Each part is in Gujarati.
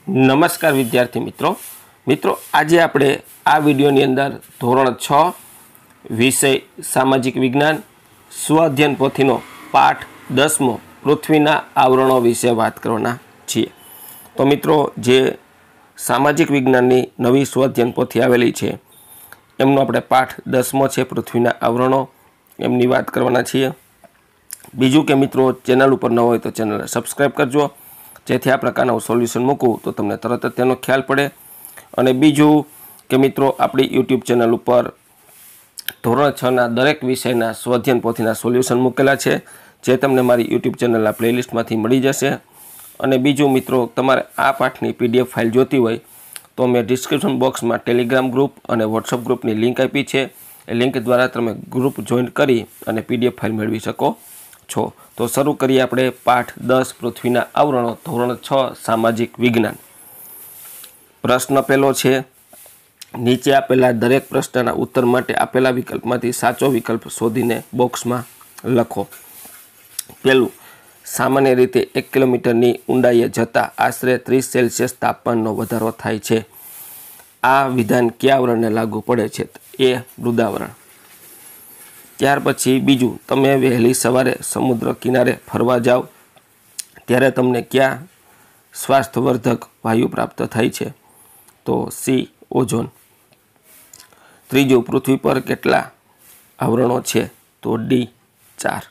નમસ્કાર વિદ્યાર્થી મિત્રો આજે આપણે આ વિડિયોની અંદર ધોરણ 6 વિષય સામાજિક વિજ્ઞાન સ્વઅધ્યયન પોથીનો પાઠ 10મો પૃથ્વીના આવરણો વિશે વાત કરવાના છીએ। તો મિત્રો જે સામાજિક વિજ્ઞાનની નવી સ્વઅધ્યયન પોથી આવેલી છે એમનો આપણે પાઠ 10મો છે પૃથ્વીના આવરણો એમની વાત કરવાના છીએ। બીજું કે મિત્રો ચેનલ ઉપર ન હોય તો ચેનલને સબસ્ક્રાઇબ કરજો જેથી આ પ્રકારનું સોલ્યુશન મૂકું તો તમને તરત જ તેનો ખ્યાલ પડે। અને બીજું કે મિત્રો આપણી YouTube ચેનલ ઉપર ધોરણ 6 ના દરેક વિષયના સ્વઅધ્યયન પોથીના સોલ્યુશન મૂકેલા છે જે તમને મારી YouTube ચેનલના પ્લેલિસ્ટમાંથી મળી જશે। અને બીજું મિત્રો તમારે આ પાઠની PDF ફાઇલ જોતી હોય તો મેં ડિસ્ક્રિપ્શન બોક્સમાં ટેલિગ્રામ ગ્રુપ અને WhatsApp ગ્રુપની લિંક આપી છે। એ લિંક દ્વારા તમે ગ્રુપ જોઈન કરી અને PDF ફાઇલ મેળવી શકો છો। તો શરૂ કરીએ આપણે પાઠ 10 પૃથ્વીના આવરણો ધોરણ 6 સામાજિક વિજ્ઞાન। પ્રશ્ન પહેલો છે, નીચે આપેલા દરેક પ્રશ્નના ઉત્તર માટે આપેલા વિકલ્પમાંથી સાચો વિકલ્પ શોધીને બોક્સમાં લખો। પહેલું, સામાન્ય રીતે 1 કિલોમીટરની ઊંડાઈએ જતાં આશરે 30 સેલ્સિયસ તાપમાનનો વધારો થાય છે। આ વિધાન કયા આવરણને લાગુ પડે છે? એ મૃદાવરણ। ત્યાર પછી બીજું, તમે વહેલી સવારે સમુદ્ર કિનારે ફરવા જાઓ ત્યારે તમને ક્યાં સ્વાસ્થ્યવર્ધક વાયુ પ્રાપ્ત થાય છે? તો સી, ઓઝોન। ત્રીજું, પૃથ્વી પર કેટલા આવરણો છે? તો ડી, 4।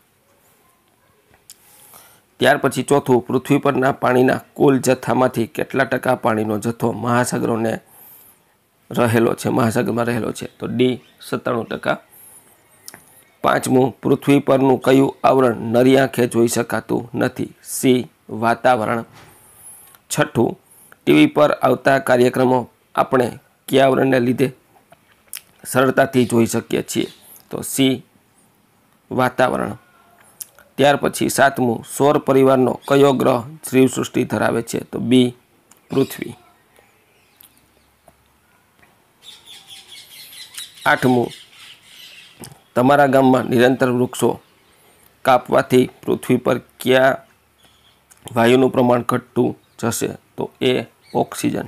ત્યાર પછી ચોથું, પૃથ્વી પરના પાણીના કુલ જથ્થામાંથી કેટલા ટકા પાણીનો જથ્થો મહાસાગરોને મહાસાગરમાં રહેલો છે? તો ડી, 97%। પાંચમું, પૃથ્વી પરનું કયું આવરણ નરી આંખે જોઈ શકાતું નથી? સી, વાતાવરણ। છઠ્ઠું, ટીવી પર આવતા કાર્યક્રમો આપણે કયા આવરણને લીધે સરળતાથી જોઈ શકીએ છીએ? તો સી, વાતાવરણ। ત્યાર પછી સાતમું, સૌર પરિવારનો કયો ગ્રહ જીવસૃષ્ટિ ધરાવે છે? તો બી, પૃથ્વી। આઠમું, તમારા ગામમાં નિરંતર વૃક્ષો કાપવાથી પૃથ્વી પર કયા વાયુનું પ્રમાણ ઘટતું જશે? તો એ, ઓક્સિજન।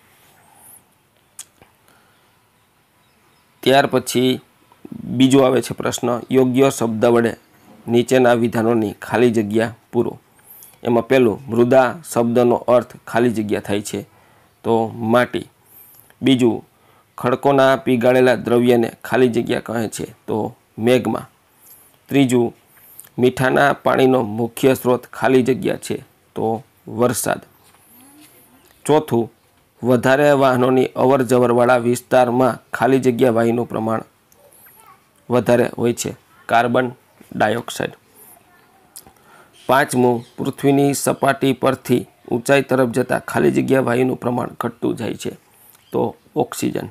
ત્યાર પછી બીજો આવે છે પ્રશ્ન, યોગ્ય શબ્દ વડે નીચેના વિધાનોની ખાલી જગ્યા પૂરો। એમાં પહેલું, મૃદા શબ્દનો અર્થ ખાલી જગ્યા થાય છે તો માટી। બીજું, ખડકોના પીગાળેલા દ્રવ્યને ખાલી જગ્યા કહે છે તો મેગ્મા। ત્રીજું, મીઠાના પાણીનો મુખ્ય સ્ત્રોત ખાલી જગ્યા છે તો વરસાદ। ચોથું, વધારે વાહનોની અવર જવરવાળા વિસ્તારમાં ખાલી જગ્યા વાયુનું પ્રમાણ વધારે હોય છે, કાર્બન ડાયોક્સાઇડ। પાંચમું, પૃથ્વીની સપાટી પરથી ઊંચાઈ તરફ જતાં ખાલી જગ્યા વાયુનું પ્રમાણ ઘટતું જાય છે તો ઓક્સિજન।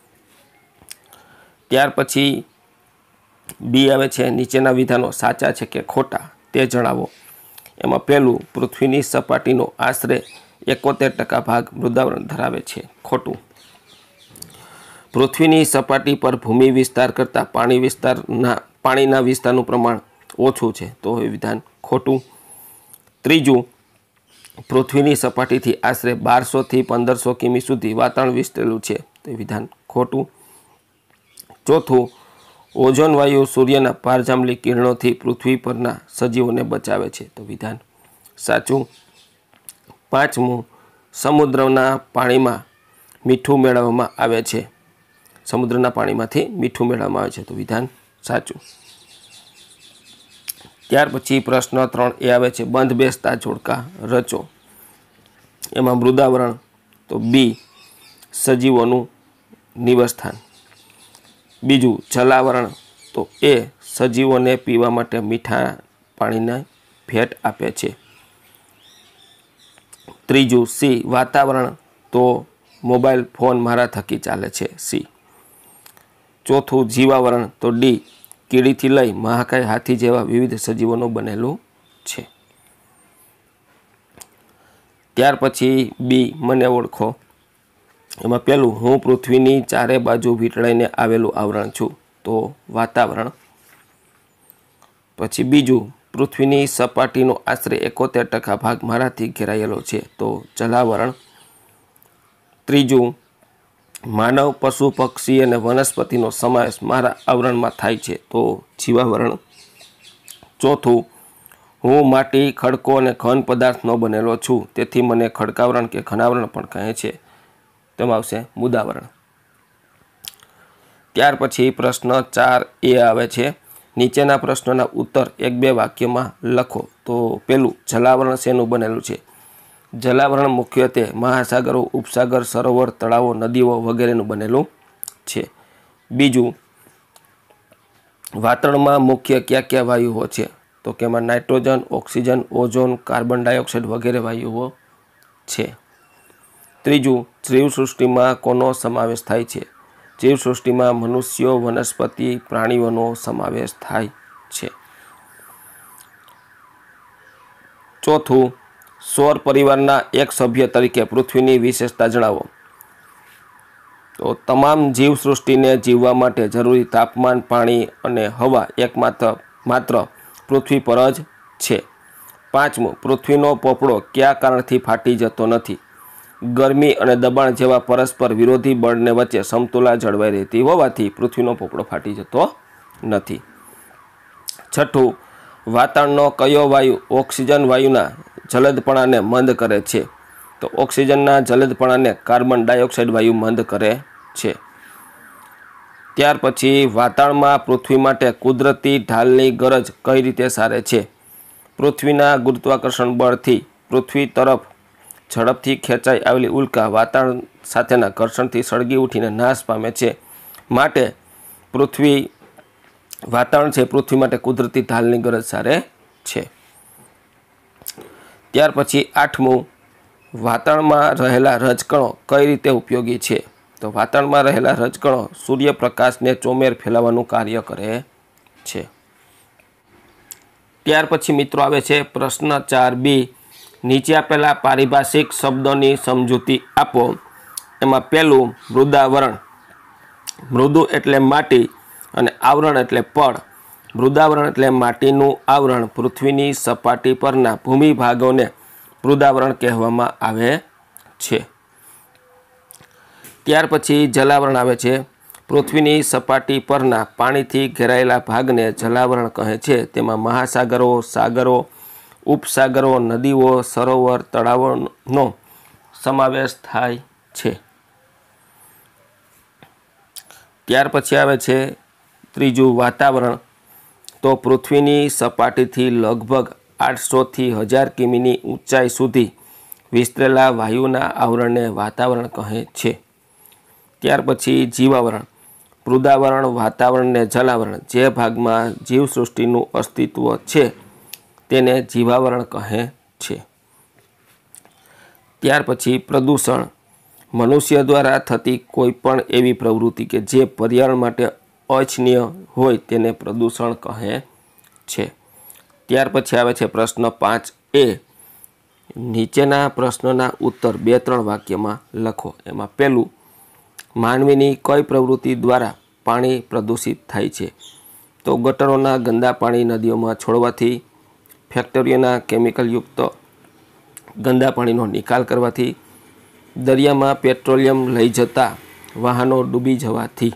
ત્યાર પછી બી આવે છે, નીચેના વિધાનો સાચા છે કે ખોટા તે જણાવો। એમાં પહેલું, પૃથ્વીની સપાટીનો આશરે 71% ભાગ મૃદાવરણ ધરાવે છે, ખોટું। પૃથ્વીની સપાટી પર ભૂમિ વિસ્તાર કરતાં પાણીના વિસ્તારનું પ્રમાણ ઓછું છે તો એ વિધાન ખોટું। ત્રીજું, પૃથ્વીની સપાટીથી આશરે 1200 થી 1500 કિમી સુધી વાતાવરણ વિસ્તરેલું છે તો એ વિધાન ખોટું। ચોથું, ઓઝોન વાયુ સૂર્યના ભારજાંબલી કિરણોથી પૃથ્વી પરના સજીવોને બચાવે છે તો વિધાન સાચું। પાંચમું, સમુદ્રના પાણીમાં મીઠું મેળવવામાં આવે છે, સમુદ્રના પાણીમાંથી મીઠું મેળવવામાં આવે છે તો વિધાન સાચું। ત્યાર પછી પ્રશ્ન 3 એ આવે છે, બંધ બેસતા જોડકા રચો। એમાં મૃદાવરણ તો બી, સજીવોનું નિવાસસ્થાન। બીજું, જલાવરણ તો એ, સજીવોને પીવા માટે મીઠા પાણીને ભેટ આપે છે। ત્રીજું, સી, વાતાવરણ તો મોબાઈલ ફોન મારા થકી ચાલે છે, સી। ચોથું, જીવાવરણ તો ડી, કીડીથી લઈ મહાકાય હાથી જેવા વિવિધ સજીવોનું બનેલું છે। ત્યાર પછી બી, મને ઓળખો। એમાં પહેલું, હું પૃથ્વીની ચારે બાજુ વીંટળાઈને આવેલું આવરણ છું તો વાતાવરણ। પછી બીજું, પૃથ્વીની સપાટીનો આશરે 71% ભાગ મારાથી ઘેરાયેલો છે તો જલાવરણ। ત્રીજું, માનવ, પશુ, પક્ષી અને વનસ્પતિનો સમાવેશ મારા આવરણમાં થાય છે, તો જીવાવરણ. ચોથું, હું માટી, ખડકો અને ઘન પદાર્થનો બનેલો છું, તેથી મને ખડકાવરણ કે ઘનાવરણ પણ કહે છે, તેમાં આવશે મુદાવરણ. ત્યાર પછી પ્રશ્ન 4A આવે છે. નીચેના પ્રશ્નોના ઉત્તર 1-2 વાક્યમાં લખો. તો પેલું, જલાવરણ શેનું બનેલું છે? જલાવરણ મુખ્યત્વે મહાસાગરો, ઉપસાગર, સરોવર, તળાવો, નદીઓ વગેરેનું બનેલું છે. બીજું, વાતાવરણમાં મુખ્ય કયા કયા વાયુઓ છે? તો કે એમાં nitrogen, oxygen, ozone, carbon dioxide વગેરે વાયુઓ છે. ત્રીજું, જીવસૃષ્ટિમાં કોનો સમાવેશ થાય છે? જીવસૃષ્ટિમાં મનુષ્યો, વનસ્પતિ, પ્રાણીઓનો સમાવેશ થાય છે. ચોથું, સૌર પરિવારના એક સભ્ય તરીકે પૃથ્વીની વિશેષતા જણાવો. તો તમામ જીવસૃષ્ટિને જીવવા માટે જરૂરી તાપમાન, પાણી અને હવા માત્ર પૃથ્વી પર જ છે. પાંચમું, પૃથ્વીનો પોપડો કયા કારણથી ફાટી જતો નથી? ગરમી અને દબાણ જેવા પરસ્પર વિરોધી બળને વચ્ચે સમતુલા જળવાઈ રહેતી હોવાથી પૃથ્વીનો પોપડો ફાટી જતો નથી. છઠ્ઠું, વાતાવરણનો કયો વાયુ ઓક્સિજન વાયુના જલદપણાને મંદ કરે છે? તો ઓક્સિજનના જલદપણાને કાર્બન ડાયોક્સાઇડ વાયુ મંદ કરે છે. ત્યાર પછી, વાતાવરણમાં પૃથ્વી માટે કુદરતી ઢાલની ગરજ કઈ રીતે સારે છે? પૃથ્વીના ગુરુત્વાકર્ષણ બળથી પૃથ્વી તરફ ઝડપથી ખેંચાઈ આવેલી ઉલ્કા વાતાવરણ સાથેના ઘર્ષણથી સળગી ઉઠીને નાશ પામે છે. માટે વાતાવરણ છે પૃથ્વી માટે કુદરતી ઢાલની ગરજ સારે છે. ત્યાર પછી 8મું, વાતાવરણમાં રહેલા રજકણો કઈ રીતે ઉપયોગી છે? તો વાતાવરણમાં રહેલા રજકણો સૂર્યપ્રકાશને ચોમેર ફેલાવવાનું કાર્ય કરે છે. ત્યાર પછી મિત્રો આવે છે પ્રશ્ન 4B. નીચે આપેલા પારિભાષિક શબ્દોની સમજૂતી આપો. એમાં પહેલું, મૃદાવરણ. મૃદુ એટલે માટી અને આવરણ એટલે પડ. મૃદાવરણ એટલે માટીનું આવરણ. પૃથ્વીની સપાટી પરના ભૂમિ ભાગોને મૃદાવરણ કહેવામાં આવે છે. ત્યાર પછી જલાવરણ આવે છે. પૃથ્વીની સપાટી પરના પાણીથી ઘેરાયેલા ભાગને જલાવરણ કહે છે. તેમાં મહાસાગરો, સાગરો, ઉપસાગરો, નદીઓ, સરોવર, તળાવોનો સમાવેશ થાય છે. ત્યાર પછી આવે છે ત્રીજું, વાતાવરણ. તો પૃથ્વીની સપાટીથી લગભગ 800થી 1000 કિમીની ઊંચાઈ સુધી વિસ્તરેલા વાયુના આવરણને વાતાવરણ કહે છે. ત્યાર પછી જીવાવરણ. મૃદાવરણ, વાતાવરણ ને જલાવરણ જે ભાગમાં જીવસૃષ્ટિનું અસ્તિત્વ છે તેને જીવાવરણ કહે છે. ત્યાર પછી પ્રદૂષણ. મનુષ્ય દ્વારા થતી કોઈ પણ એવી પ્રવૃત્તિ કે જે પર્યાવરણ માટે અનિચ્છનીય હોય તેને પ્રદૂષણ કહે છે. ત્યાર પછી આવે છે પ્રશ્ન 5A. નીચેના પ્રશ્નના ઉત્તર 2-3 વાક્યમાં લખો. એમાં પહેલું, માનવીની કઈ પ્રવૃત્તિ દ્વારા પાણી પ્રદૂષિત થાય છે? તો ગટરોના ગંદા પાણી નદીઓમાં છોડવાથી, ફેક્ટરીઓના કેમિકલયુક્ત ગંદા પાણીનો નિકાલ કરવાથી, દરિયામાં પેટ્રોલિયમ લઈ જતા વાહનો ડૂબી જવાથી.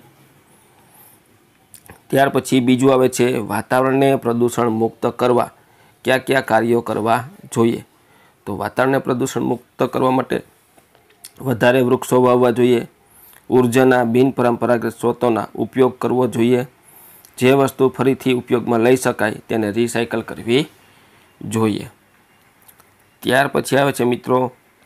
ત્યાર પછી બીજું આવે છે, વાતાવરણને પ્રદૂષણ મુક્ત કરવા કયા કયા કાર્યો કરવા જોઈએ? તો વાતાવરણને પ્રદૂષણ મુક્ત કરવા માટે વધારે વૃક્ષો વાવવા જોઈએ, ઉર્જાના બિનપરંપરાગત સ્ત્રોતોના ઉપયોગ કરવો જોઈએ, જે વસ્તુ ફરીથી ઉપયોગમાં લઈ શકાય તેને રિસાયકલ કરવી જોઈએ. ત્યાર પછી આવે છે મિત્રો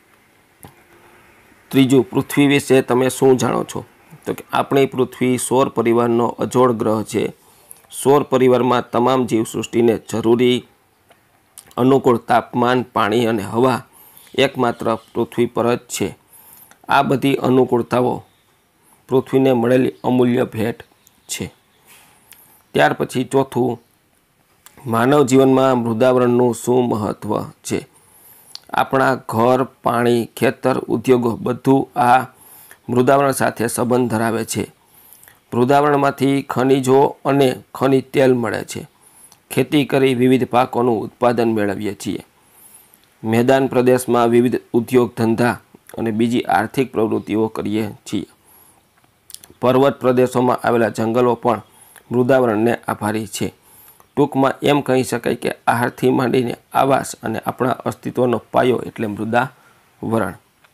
ત્રીજું, પૃથ્વી વિશે તમે શું જાણો છો? તો કે આપણી પૃથ્વી સૌર પરિવારનો અજોડ ગ્રહ છે. સૌર પરિવારમાં તમામ જીવસૃષ્ટિને જરૂરી અનુકૂળ તાપમાન, પાણી અને હવા એકમાત્ર પૃથ્વી પર જ છે. આ બધી અનુકૂળતાઓ પૃથ્વીને મળેલી અમૂલ્ય ભેટ છે. ત્યાર પછી ચોથું, માનવ જીવનમાં મૃદાવરણનું શું મહત્ત્વ છે? આપણા ઘર, પાણી, ખેતર, ઉદ્યોગો બધું આ મૃદાવરણ સાથે સંબંધ ધરાવે છે. મૃદાવરણમાંથી ખનિજો અને ખનિજ તેલ મળે છે. ખેતી કરી વિવિધ પાકોનું ઉત્પાદન મેળવીએ છીએ. મેદાન પ્રદેશમાં વિવિધ ઉદ્યોગ ધંધા અને બીજી આર્થિક પ્રવૃત્તિઓ કરીએ છીએ. પર્વત પ્રદેશોમાં આવેલા જંગલો પણ મૃદાવરણને આભારી છે. ટૂંકમાં એમ કહી શકાય કે આહારથી માંડીને આવાસ અને આપણા અસ્તિત્વનો પાયો એટલે મૃદાવરણ.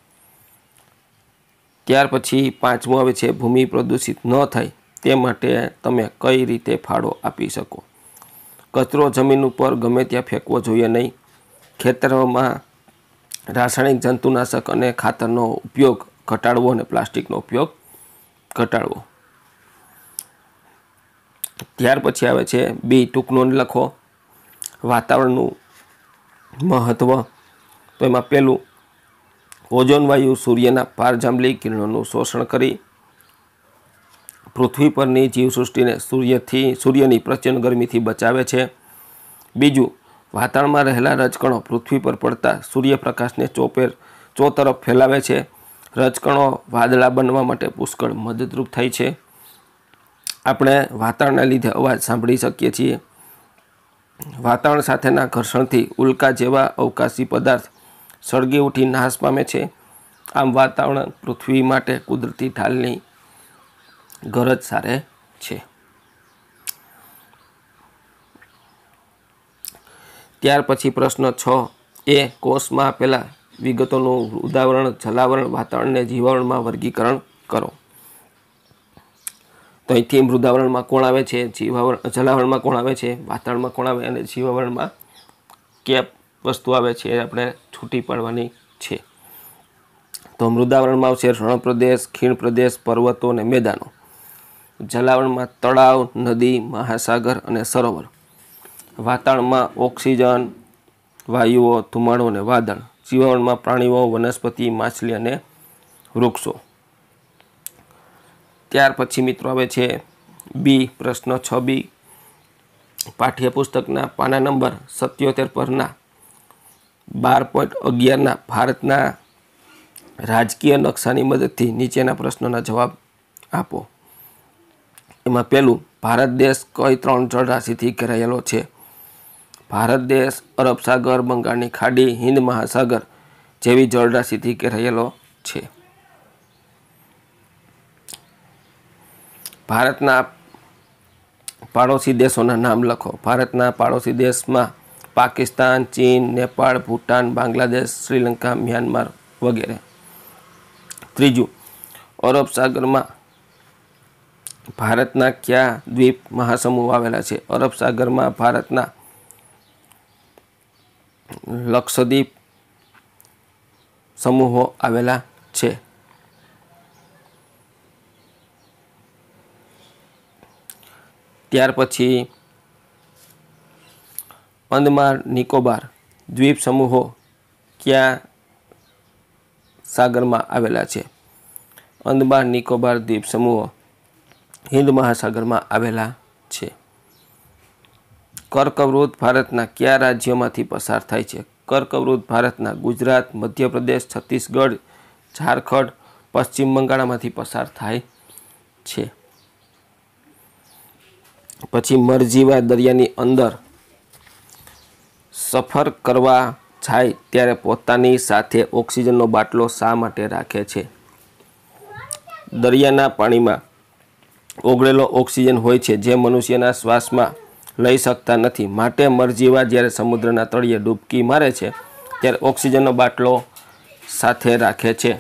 ત્યાર પછી 5મું આવે છે ભૂમિ પ્રદૂષિત ન થાય તે માટે તમે કઈ રીતે ફાળો આપી શકો. કચરો જમીન ઉપર ગમે ત્યાં ફેંકવો જોઈએ નહીં. ખેતરોમાં રાસાયણિક જંતુનાશક અને ખાતરનો ઉપયોગ ઘટાડવો અને પ્લાસ્ટિકનો ઉપયોગ ઘટાડવો. ત્યાર પછી આવે છે બી ટૂંક નોંધ લખો. વાતાવરણનું મહત્ત્વ. તો એમાં પહેલું, ઓઝોન વાયુ સૂર્યના પારજાંબલી કિરણોનું શોષણ કરી પૃથ્વી પરની જીવસૃષ્ટિને સૂર્યની પ્રચંડ ગરમીથી બચાવે છે. બીજું, વાતાવરણમાં રહેલા રજકણો પૃથ્વી પર પડતા સૂર્યપ્રકાશને ચોતરફ ફેલાવે છે. રજકણો વાદળા બનવા માટે પુષ્કળ મદદરૂપ થાય છે. આપણે વાતાવરણના લીધે અવાજ સાંભળી શકીએ છીએ. વાતાવરણ સાથેના ઘર્ષણથી ઉલ્કા જેવા અવકાશી પદાર્થ સળગી ઉઠી નાશ પામે છે. આમ વાતાવરણ પૃથ્વી માટે કુદરતી ઢાલની ગરજ સારે છે. ત્યાર પછી પ્રશ્ન 6 એ કોષમાં આપેલા વિગતોનું મૃદાવરણ, જલાવરણ, વાતાવરણને જીવાવરણમાં વર્ગીકરણ કરો. તો અહીંથી મૃદાવરણમાં કોણ આવે છે, જલાવરણમાં કોણ આવે છે, વાતાવરણમાં કોણ આવે અને જીવાવરણમાં કયા વસ્તુ આવે છે એ આપણે છૂટી પાડવાની છે. તો મૃદાવરણમાં આવશે રણ પ્રદેશ, ખીણ પ્રદેશ, પર્વતો અને મેદાનો. જલાવરણમાં તળાવ, નદી, મહાસાગર અને સરોવર. વાતાવરણમાં ઓક્સિજન, વાયુઓ, ધુમાડો અને વાદળ. જીવાવરણમાં પ્રાણીઓ, વનસ્પતિ, માછલી અને વૃક્ષો. ત્યાર પછી મિત્રો આવે છે બી પ્રશ્ન 6b. પાઠ્યપુસ્તકના પાના નંબર 77 પરના 12.11ના ભારતના રાજકીય નકશાની મદદથી નીચેના પ્રશ્નોના જવાબ આપો. એમાં પહેલું, ભારત દેશ કઈ 3 જળરાશિથી ઘેરાયેલો છે? ભારત દેશ અરબ સાગર, બંગાળની ખાડી, હિન્દ મહાસાગર જેવી જળરાશિથી ઘેરાયેલો છે. ભારતના પાડોશી દેશોના નામ લખો. ભારતના પાડોશી દેશમાં પાકિસ્તાન, ચીન, નેપાળ, ભૂટાન, બાંગ્લાદેશ, શ્રીલંકા, મ્યાનમાર વગેરે. ત્રીજું, અરબ સાગરમાં ભારતના કયા દ્વીપ મહાસમૂહ આવેલા છે? અરબ સાગરમાં ભારતના લક્ષદ્વીપ સમૂહો આવેલા છે. ત્યાર પછી અંદમાન નિકોબાર દ્વીપ સમૂહો કયા સાગરમાં આવેલા છે? અંદમાન નિકોબાર દ્વીપ સમૂહો હિન્દ મહાસાગરમાં આવેલા છે. કર્કવૃત ભારતના કયા રાજ્યોમાંથી પસાર થાય છે? કર્કવૃત ભારતના ગુજરાત, મધ્યપ્રદેશ, છત્તીસગઢ, ઝારખંડ, પશ્ચિમ બંગાળમાંથી પસાર થાય છે. પછી મરજીવા દરિયાની અંદર સફર કરવા જાય ત્યારે પોતાની સાથે ઓક્સિજનનો બાટલો શા માટે રાખે છે? દરિયાના પાણીમાં ઓગળેલો ઓક્સિજન હોય છે જે મનુષ્યના શ્વાસમાં લઈ શકતા નથી. માટે મરજીવા જ્યારે સમુદ્રના તળિયે ડૂબકી મારે છે ત્યારે ઓક્સિજનનો બાટલો સાથે રાખે છે.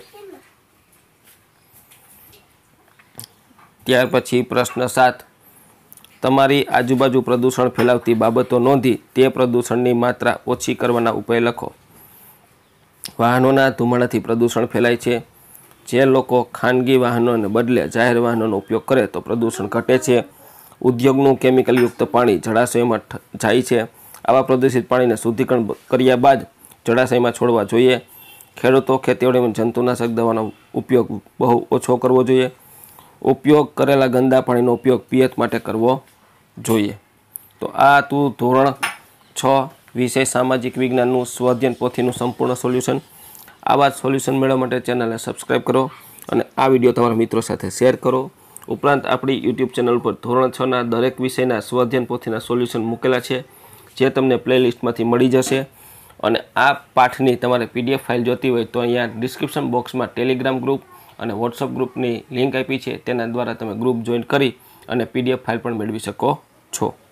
ત્યાર પછી પ્રશ્ન 7, તમારી આજુબાજુ પ્રદૂષણ ફેલાવતી બાબતો નોંધી તે પ્રદૂષણની માત્રા ઓછી કરવાના ઉપાય લખો. વાહનોના ધુમાડાથી પ્રદૂષણ ફેલાય છે. જે લોકો ખાનગી વાહનોને બદલે જાહેર વાહનોનો ઉપયોગ કરે તો પ્રદૂષણ ઘટે છે. ઉદ્યોગનું કેમિકલયુક્ત પાણી જળાશયોમાં જાય છે. આવા પ્રદૂષિત પાણીને શુદ્ધિકરણ કર્યા બાદ જળાશયમાં છોડવા જોઈએ. ખેડૂતો ખેતીવાડીમાં જંતુનાશક દવાનો ઉપયોગ બહુ ઓછો કરવો જોઈએ. ઉપયોગ કરેલા ગંદા પાણીનો ઉપયોગ પિયત માટે કરવો જોઈએ. તો આ હતું ધોરણ 6 વિષય સામાજિક વિજ્ઞાનનું સ્વઅધ્યયન પોથીનું સંપૂર્ણ સોલ્યુશન. આવા જ સોલ્યુશન મેળવવા માટે ચેનલને સબસ્ક્રાઈબ કરો અને આ વિડીયો તમારા મિત્રો સાથે શેર કરો. ઉપરાંત આપણી યુટ્યુબ ચેનલ પર ધોરણ 6ના દરેક વિષયના સ્વઅધ્યયન પોથીના સોલ્યુશન મૂકેલા છે જે તમને પ્લેલિસ્ટમાંથી મળી જશે. અને આ પાઠની તમારે PDF ફાઇલ જોતી હોય તો અહીંયા ડિસ્ક્રિપ્શન બોક્સમાં ટેલિગ્રામ ગ્રુપ અને વોટ્સઅપ ગ્રુપની લિંક આપી છે, તેના દ્વારા તમે ગ્રુપ જોઈન કરી અને PDF ફાઇલ પણ મેળવી શકો છો.